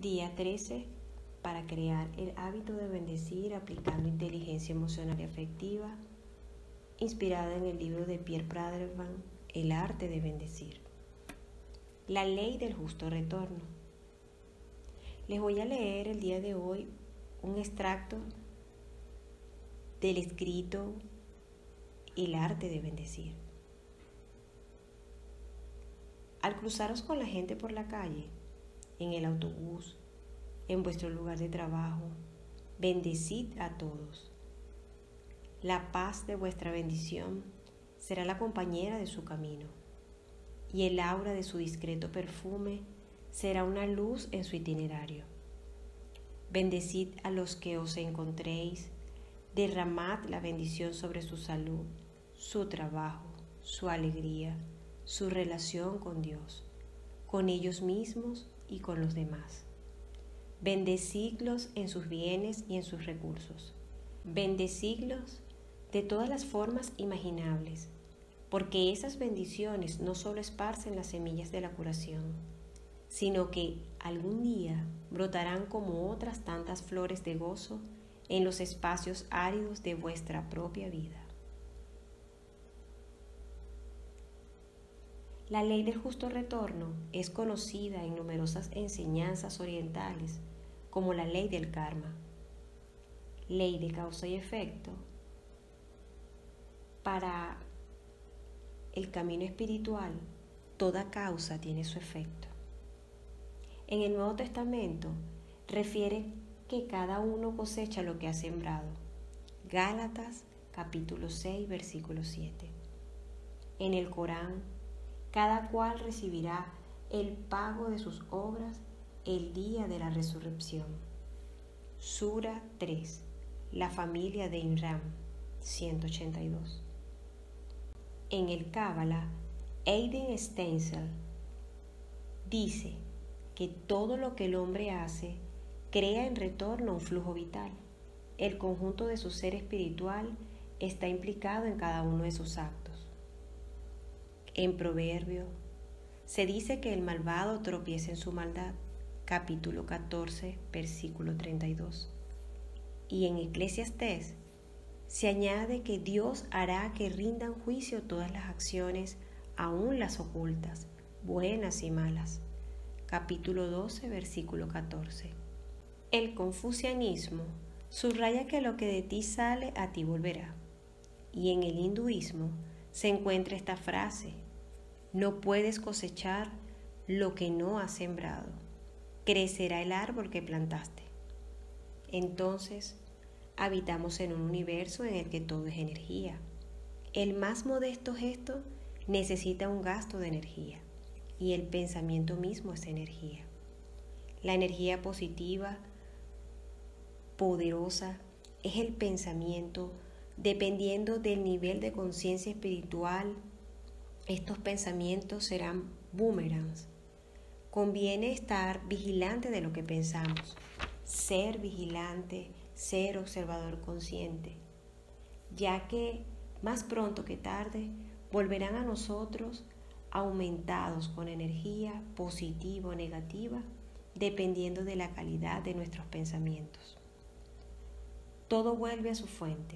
Día 13 para crear el hábito de bendecir aplicando inteligencia emocional y afectiva, inspirada en el libro de Pierre Praderman, El arte de bendecir. La ley del justo retorno. Les voy a leer el día de hoy un extracto del escrito El arte de bendecir. Al cruzaros con la gente por la calle, en el autobús, en vuestro lugar de trabajo, bendecid a todos. La paz de vuestra bendición será la compañera de su camino, y el aura de su discreto perfume será una luz en su itinerario. Bendecid a los que os encontréis, derramad la bendición sobre su salud, su trabajo, su alegría, su relación con Dios, con ellos mismos y con los demás. Bendecidlos en sus bienes y en sus recursos. Bendecidlos de todas las formas imaginables, porque esas bendiciones no solo esparcen las semillas de la curación, sino que algún día brotarán como otras tantas flores de gozo en los espacios áridos de vuestra propia vida. La ley del justo retorno es conocida en numerosas enseñanzas orientales como la ley del karma, ley de causa y efecto. Para el camino espiritual, toda causa tiene su efecto. En el Nuevo Testamento refiere que cada uno cosecha lo que ha sembrado. Gálatas capítulo 6, versículo 7. En el Corán, cada cual recibirá el pago de sus obras el día de la resurrección. Sura 3, la familia de Imran, 182. En el Cábala, Aiden Stenzel dice que todo lo que el hombre hace crea en retorno un flujo vital. El conjunto de su ser espiritual está implicado en cada uno de sus actos. En Proverbio se dice que el malvado tropieza en su maldad, capítulo 14, versículo 32. Y en Eclesiastés se añade que Dios hará que rindan juicio todas las acciones, aun las ocultas, buenas y malas, capítulo 12, versículo 14. El confucianismo subraya que lo que de ti sale a ti volverá. Y en el hinduismo se encuentra esta frase: no puedes cosechar lo que no has sembrado. Crecerá el árbol que plantaste. Entonces, habitamos en un universo en el que todo es energía. El más modesto gesto necesita un gasto de energía, y el pensamiento mismo es energía. La energía positiva, poderosa, es el pensamiento. Dependiendo del nivel de conciencia espiritual, estos pensamientos serán boomerangs. Conviene estar vigilante de lo que pensamos, ser vigilante, ser observador consciente, ya que más pronto que tarde volverán a nosotros aumentados con energía positiva o negativa, dependiendo de la calidad de nuestros pensamientos. Todo vuelve a su fuente.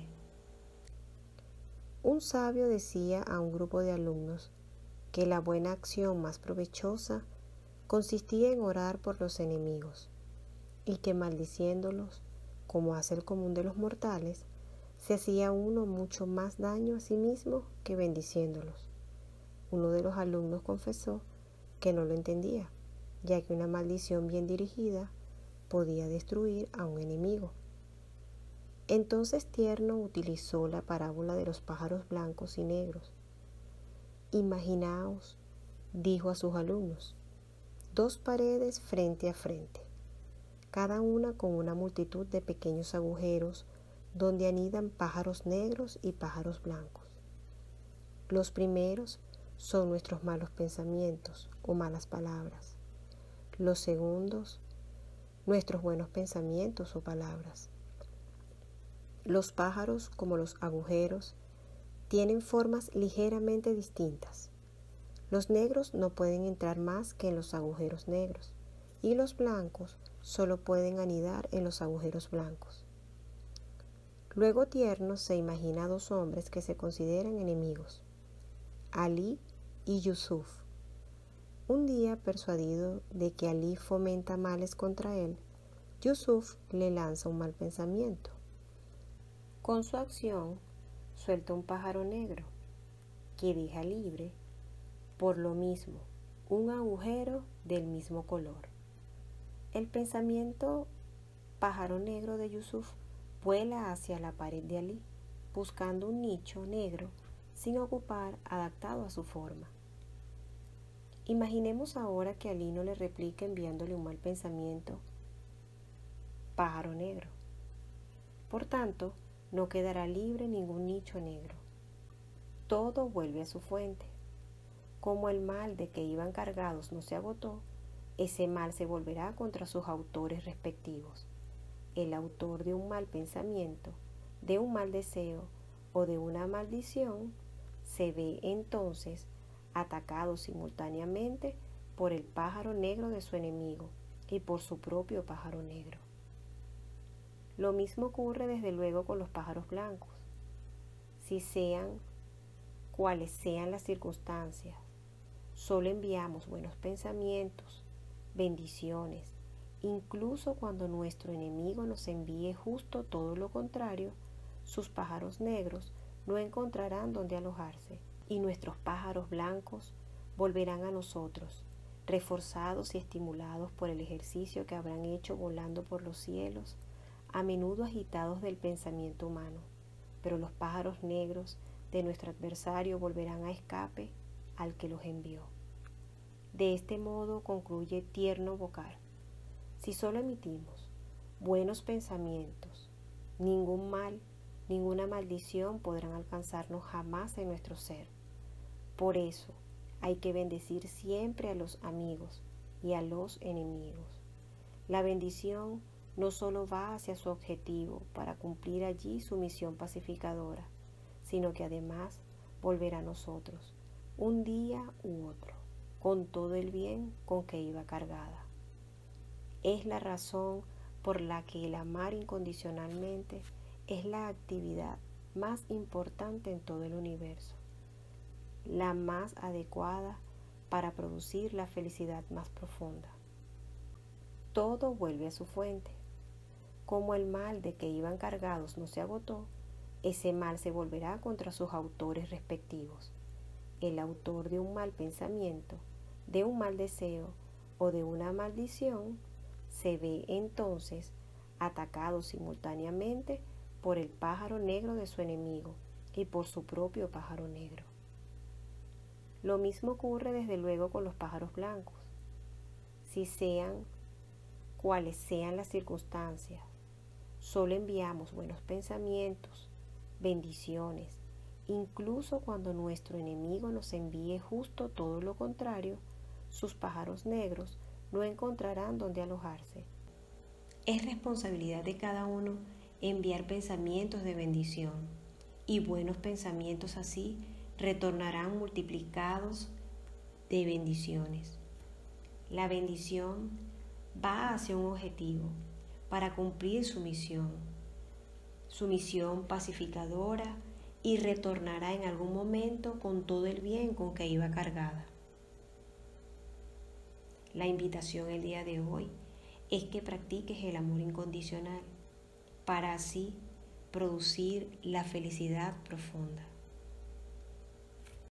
Un sabio decía a un grupo de alumnos que la buena acción más provechosa consistía en orar por los enemigos y que maldiciéndolos, como hace el común de los mortales, se hacía uno mucho más daño a sí mismo que bendiciéndolos. Uno de los alumnos confesó que no lo entendía, ya que una maldición bien dirigida podía destruir a un enemigo. Entonces Tierno utilizó la parábola de los pájaros blancos y negros. Imaginaos, dijo a sus alumnos, dos paredes frente a frente, cada una con una multitud de pequeños agujeros donde anidan pájaros negros y pájaros blancos. Los primeros son nuestros malos pensamientos o malas palabras. Los segundos, nuestros buenos pensamientos o palabras. Los pájaros, como los agujeros, tienen formas ligeramente distintas. Los negros no pueden entrar más que en los agujeros negros, y los blancos solo pueden anidar en los agujeros blancos. Luego Tierno se imagina a dos hombres que se consideran enemigos, Ali y Yusuf. Un día, persuadido de que Ali fomenta males contra él, Yusuf le lanza un mal pensamiento. Con su acción, suelta un pájaro negro que deja libre, por lo mismo, un agujero del mismo color. El pensamiento pájaro negro de Yusuf vuela hacia la pared de Ali, buscando un nicho negro sin ocupar, adaptado a su forma. Imaginemos ahora que Ali no le replica enviándole un mal pensamiento pájaro negro. Por tanto, no quedará libre ningún nicho negro. Todo vuelve a su fuente. Como el mal de que iban cargados no se agotó, ese mal se volverá contra sus autores respectivos. El autor de un mal pensamiento, de un mal deseo o de una maldición se ve entonces atacado simultáneamente por el pájaro negro de su enemigo y por su propio pájaro negro. Lo mismo ocurre desde luego con los pájaros blancos. Si sean cuales sean las circunstancias, solo enviamos buenos pensamientos, bendiciones, incluso cuando nuestro enemigo nos envíe justo todo lo contrario, sus pájaros negros no encontrarán dónde alojarse y nuestros pájaros blancos volverán a nosotros, reforzados y estimulados por el ejercicio que habrán hecho volando por los cielos, a menudo agitados del pensamiento humano, pero los pájaros negros de nuestro adversario volverán a escape al que los envió. De este modo concluye Tierno Vocar. Si solo emitimos buenos pensamientos, ningún mal, ninguna maldición podrán alcanzarnos jamás en nuestro ser. Por eso hay que bendecir siempre a los amigos y a los enemigos. La bendición no solo va hacia su objetivo para cumplir allí su misión pacificadora, sino que además volverá a nosotros, un día u otro, con todo el bien con que iba cargada. Es la razón por la que el amar incondicionalmente es la actividad más importante en todo el universo, la más adecuada para producir la felicidad más profunda. Todo vuelve a su fuente. Como el mal de que iban cargados no se agotó, ese mal se volverá contra sus autores respectivos. El autor de un mal pensamiento, de un mal deseo o de una maldición se ve entonces atacado simultáneamente por el pájaro negro de su enemigo y por su propio pájaro negro. Lo mismo ocurre desde luego con los pájaros blancos. Si sean cuales sean las circunstancias, solo enviamos buenos pensamientos, bendiciones, incluso cuando nuestro enemigo nos envíe justo todo lo contrario, sus pájaros negros no encontrarán dónde alojarse. Es responsabilidad de cada uno enviar pensamientos de bendición, y buenos pensamientos así retornarán multiplicados de bendiciones. La bendición va hacia un objetivo para cumplir su misión pacificadora, y retornará en algún momento con todo el bien con que iba cargada. La invitación el día de hoy es que practiques el amor incondicional para así producir la felicidad profunda.